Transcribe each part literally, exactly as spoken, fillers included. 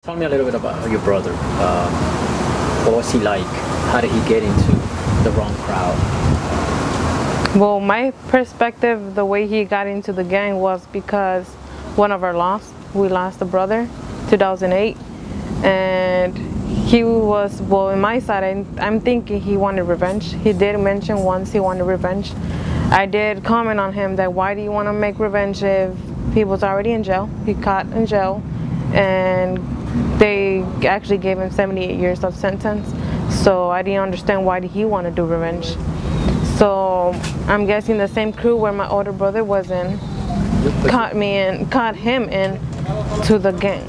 Tell me a little bit about your brother. Uh, what was he like? How did he get into the wrong crowd? Well, my perspective, the way he got into the gang was because one of our lost, we lost a brother, two thousand eight, and he was, well, in my side, I, I'm thinking he wanted revenge. He did mention once he wanted revenge. I did comment on him that why do you want to make revenge if he was already in jail? He caught in jail, and they actually gave him seventy-eight years of sentence. So I didn't understand why did he want to do revenge. So I'm guessing the same crew where my older brother was in caught me in, caught him in to the gang.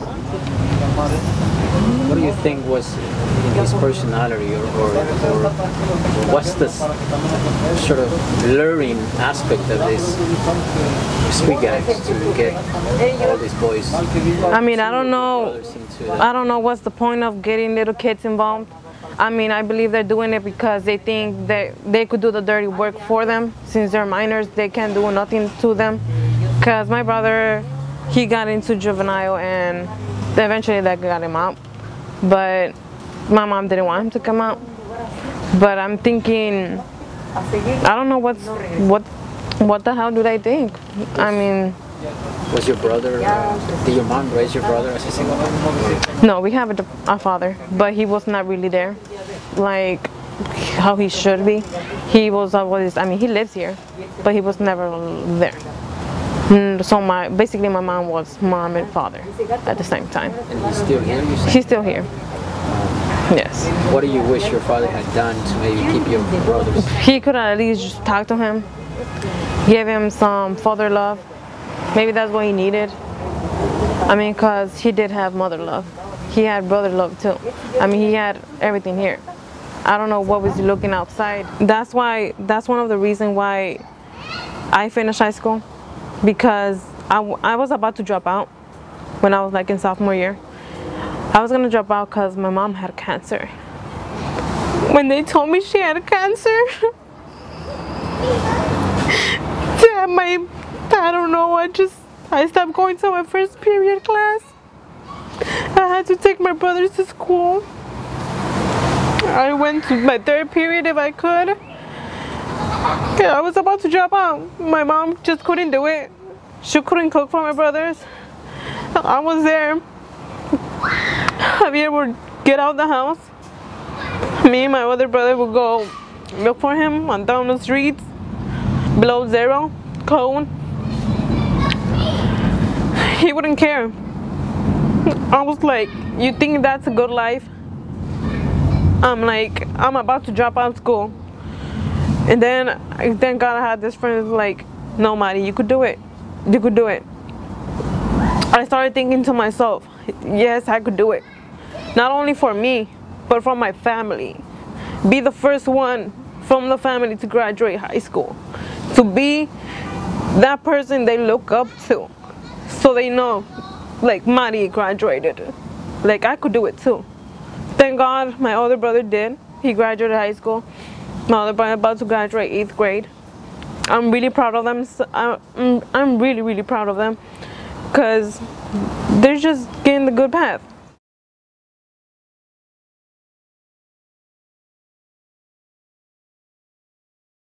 What do you think was in his personality, or, or, or what's the sort of luring aspect of this street gangs to get all these boys? I mean, I don't know. I don't know what's the point of getting little kids involved. I mean, I believe they're doing it because they think that they could do the dirty work for them. Since they're minors, they can't do nothing to them. Because my brother, he got into juvenile and eventually that got him out. But my mom didn't want him to come out. But I'm thinking, I don't know what's, what, what the hell do they think? I mean... Was your brother, uh, did your mom raise your brother as a single man? No, we have a, a father, but he was not really there, like how he should be. He was always, I mean, he lives here, but he was never there. Mm, so my, basically my mom was mom and father at the same time. And he's still here, you say? She's still here. Yes. What do you wish your father had done to maybe keep your brothers? He could at least just talk to him, give him some father love. Maybe that's what he needed. I mean, because he did have mother love. He had brother love too. I mean, he had everything here. I don't know what was he looking outside. That's why, that's one of the reasons why I finished high school. Because I, I was about to drop out when I was like in sophomore year. I was gonna drop out because my mom had cancer. When they told me she had cancer, damn, my, I don't know, I just, I stopped going to my first period class. I had to take my brothers to school. I went to my third period if I could. I was about to drop out. My mom just couldn't do it. She couldn't cook for my brothers. I was there. Javier would get out the house. Me and my other brother would go look for him on down the streets, below zero, cold. He wouldn't care. I was like, you think that's a good life? I'm like, I'm about to drop out of school. And then, thank God I had this friend like, no, Maddie, you could do it. You could do it. I started thinking to myself, yes, I could do it. Not only for me, but for my family. Be the first one from the family to graduate high school. To be that person they look up to. So they know, like, Maddie graduated. Like, I could do it too. Thank God my older brother did. He graduated high school. My other brother about to graduate eighth grade. I'm really proud of them. I'm, I'm really, really proud of them. Because they're just getting the good path.